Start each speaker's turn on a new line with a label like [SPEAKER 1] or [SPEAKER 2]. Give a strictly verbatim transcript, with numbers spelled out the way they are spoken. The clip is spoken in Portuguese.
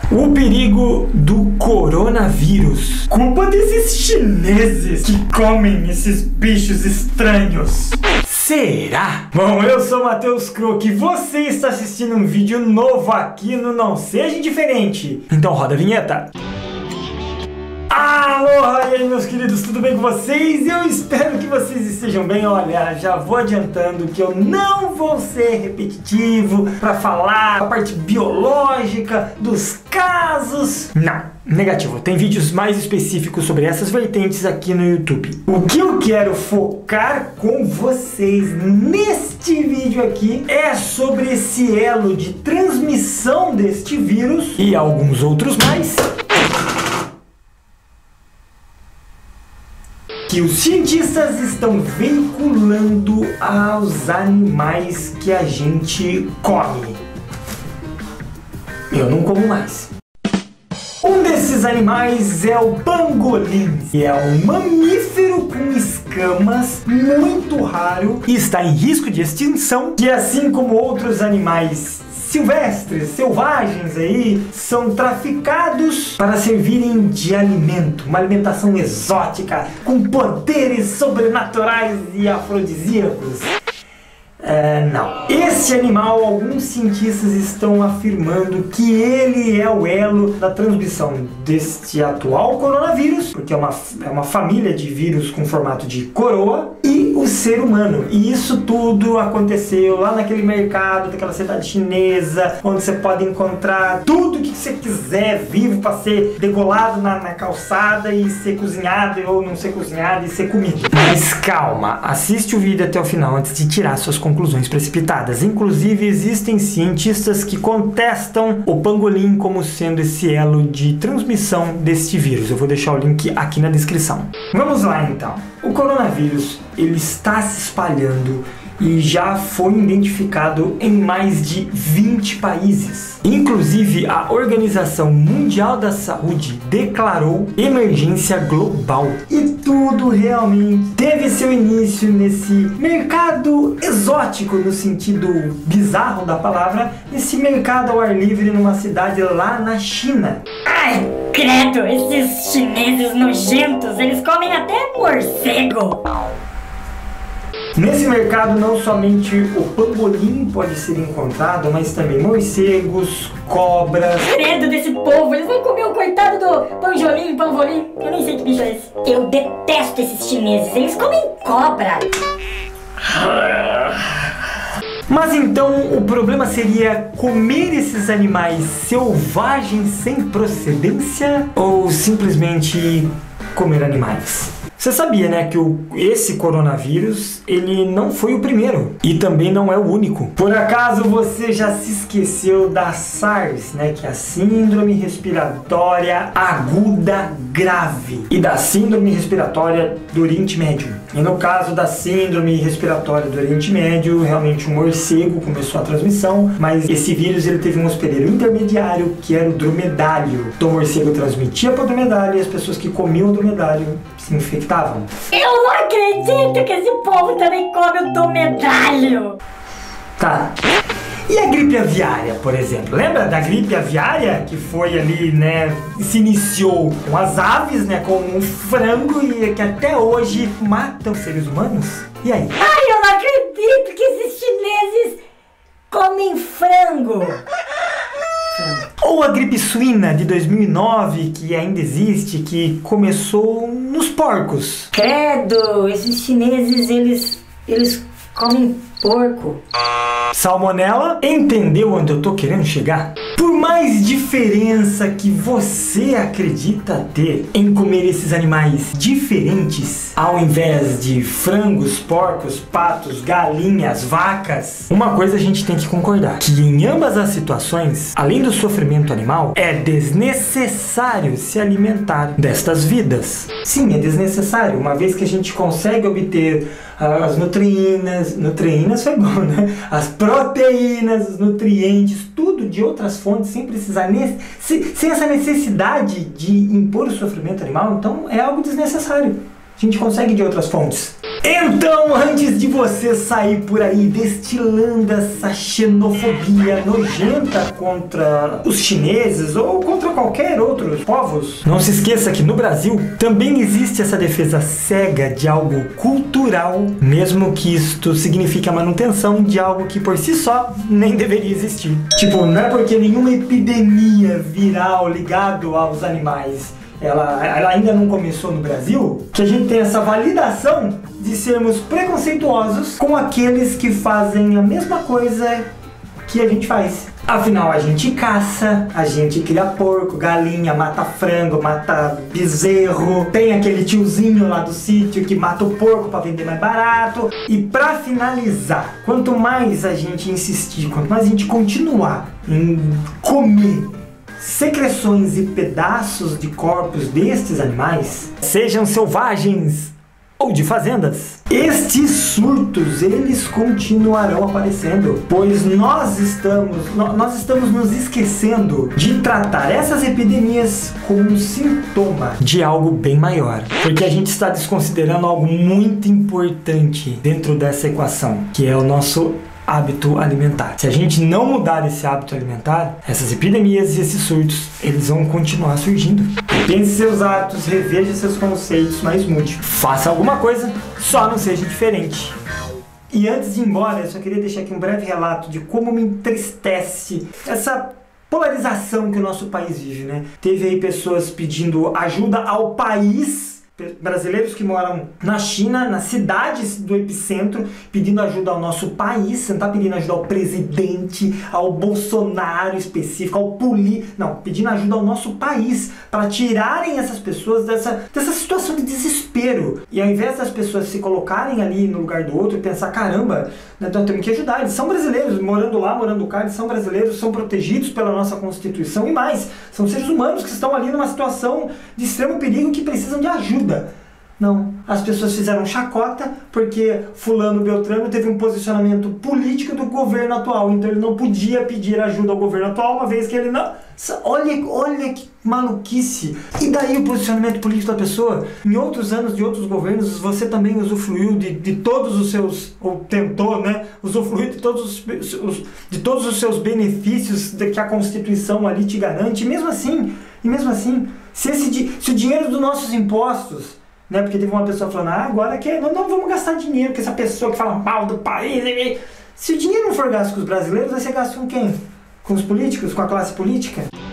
[SPEAKER 1] O perigo do coronavírus. Culpa desses chineses que comem esses bichos estranhos. Será? Bom, eu sou o Matheus Crook e você está assistindo um vídeo novo aqui no Não Seja Indiferente. Então roda a vinheta. Aloha, e aí meus queridos, tudo bem com vocês? Eu espero que vocês estejam bem. Olha, já vou adiantando que eu não vou ser repetitivo para falar a parte biológica dos casos. Não, negativo. Tem vídeos mais específicos sobre essas vertentes aqui no YouTube. O que eu quero focar com vocês neste vídeo aqui é sobre esse elo de transmissão deste vírus e alguns outros mais que os cientistas estão veiculando aos animais que a gente come. Eu não como mais. Um desses animais é o pangolim, que é um mamífero com escamas muito raro e está em risco de extinção, que assim como outros animais silvestres, selvagens aí, são traficados para servirem de alimento, uma alimentação exótica com poderes sobrenaturais e afrodisíacos. É, não. Esse animal, alguns cientistas estão afirmando que ele é o elo da transmissão deste atual coronavírus, porque é uma, é uma família de vírus com formato de coroa, e o ser humano. E isso tudo aconteceu lá naquele mercado daquela cidade chinesa, onde você pode encontrar tudo que você quiser vivo para ser degolado na, na calçada e ser cozinhado ou não ser cozinhado e ser comido. Mas calma, assiste o vídeo até o final antes de tirar suas conclusões precipitadas. Inclusive, existem cientistas que contestam o pangolim como sendo esse elo de transmissão deste vírus. Eu vou deixar o link aqui na descrição. Vamos lá então. O coronavírus, ele está se espalhando e já foi identificado em mais de vinte países. Inclusive, a Organização Mundial da Saúde declarou emergência global. E tudo realmente teve seu início nesse mercado exótico, no sentido bizarro da palavra, esse mercado ao ar livre numa cidade lá na China.
[SPEAKER 2] Ai, credo, esses chineses nojentos, eles comem até morcego.
[SPEAKER 1] Nesse mercado não somente o pangolim pode ser encontrado, mas também morcegos, cobras.
[SPEAKER 2] Credo desse povo, eles vão comer o coitado do pangolim, pangolim. Eu nem sei que bicho é esse. Eu detesto esses chineses, eles comem cobra.
[SPEAKER 1] Mas então o problema seria comer esses animais selvagens sem procedência ou simplesmente comer animais? Você sabia, né, que o, esse coronavírus, ele não foi o primeiro e também não é o único. Por acaso você já se esqueceu da SARS, né, que é a Síndrome Respiratória Aguda Grave, e da Síndrome Respiratória do Oriente Médio. E no caso da Síndrome Respiratória do Oriente Médio, realmente um morcego começou a transmissão, mas esse vírus ele teve um hospedeiro intermediário, que era o dromedário. Então o morcego transmitia para o dromedário e as pessoas que comiam o dromedário se infectavam.
[SPEAKER 2] Eu não acredito que esse povo também come o dromedário.
[SPEAKER 1] Tá. E a gripe aviária, por exemplo? Lembra da gripe aviária que foi ali, né, se iniciou com as aves, né, com um frango e que até hoje matam seres humanos? E aí?
[SPEAKER 2] Ai, eu não acredito que esses chineses comem frango.
[SPEAKER 1] Ou a gripe suína de dois mil e nove, que ainda existe, que começou nos porcos.
[SPEAKER 2] Credo, esses chineses, eles, eles comem porco.
[SPEAKER 1] Salmonela? Entendeu onde eu tô querendo chegar? Por mais diferença que você acredita ter em comer esses animais diferentes, ao invés de frangos, porcos, patos, galinhas, vacas, uma coisa a gente tem que concordar, que em ambas as situações, além do sofrimento animal, é desnecessário se alimentar destas vidas. Sim, é desnecessário, uma vez que a gente consegue obter uh, as nutriínas, nutriínas foi bom, né? As proteínas, os nutrientes, tudo de outras fontes, sem precisar, sem essa necessidade de impor o sofrimento animal, então é algo desnecessário. A gente consegue de outras fontes. Então, antes de você sair por aí destilando essa xenofobia nojenta contra os chineses ou contra qualquer outro povos, não se esqueça que no Brasil também existe essa defesa cega de algo cultural, mesmo que isto signifique a manutenção de algo que por si só nem deveria existir. Tipo, não é porque nenhuma epidemia viral ligado aos animais Ela, ela ainda não começou no Brasil, que a gente tem essa validação de sermos preconceituosos com aqueles que fazem a mesma coisa que a gente faz. Afinal, a gente caça, a gente cria porco, galinha, mata frango, mata bezerro, tem aquele tiozinho lá do sítio que mata o porco para vender mais barato. E para finalizar, quanto mais a gente insistir, quanto mais a gente continuar em comer secreções e pedaços de corpos destes animais, sejam selvagens ou de fazendas, estes surtos, eles continuarão aparecendo, pois nós estamos, nós estamos nos esquecendo de tratar essas epidemias como um sintoma de algo bem maior, porque a gente está desconsiderando algo muito importante dentro dessa equação, que é o nosso hábito alimentar. Se a gente não mudar esse hábito alimentar, essas epidemias e esses surtos, eles vão continuar surgindo. Pense seus hábitos, reveja seus conceitos, mas mude. Faça alguma coisa, só não seja diferente. E antes de ir embora, eu só queria deixar aqui um breve relato de como me entristece essa polarização que o nosso país vive, né? Teve aí pessoas pedindo ajuda ao país, brasileiros que moram na China, nas cidades do epicentro, pedindo ajuda ao nosso país. Você não está pedindo ajuda ao presidente, ao Bolsonaro específico, ao poli... Não, pedindo ajuda ao nosso país para tirarem essas pessoas dessa, dessa situação de desespero. E ao invés das pessoas se colocarem ali no lugar do outro e pensar, caramba, nós temos que ajudar, eles são brasileiros, morando lá, morando cá, eles são brasileiros, são protegidos pela nossa Constituição e mais, são seres humanos que estão ali numa situação de extremo perigo que precisam de ajuda. Não, as pessoas fizeram chacota porque fulano Beltrano teve um posicionamento político do governo atual, então ele não podia pedir ajuda ao governo atual, uma vez que ele não... Olha, olha que maluquice! E daí o posicionamento político da pessoa? Em outros anos de outros governos, você também usufruiu de, de todos os seus, ou tentou, né, usufruir de todos os, os, de todos os seus benefícios que a Constituição ali te garante, e mesmo assim, e mesmo assim, se, esse, se o dinheiro dos nossos impostos, né, porque teve uma pessoa falando, ah, agora que não, não vamos gastar dinheiro com essa pessoa que fala mal do país. Se o dinheiro não for gasto com os brasileiros, vai ser gasto com quem? Com os políticos? Com a classe política?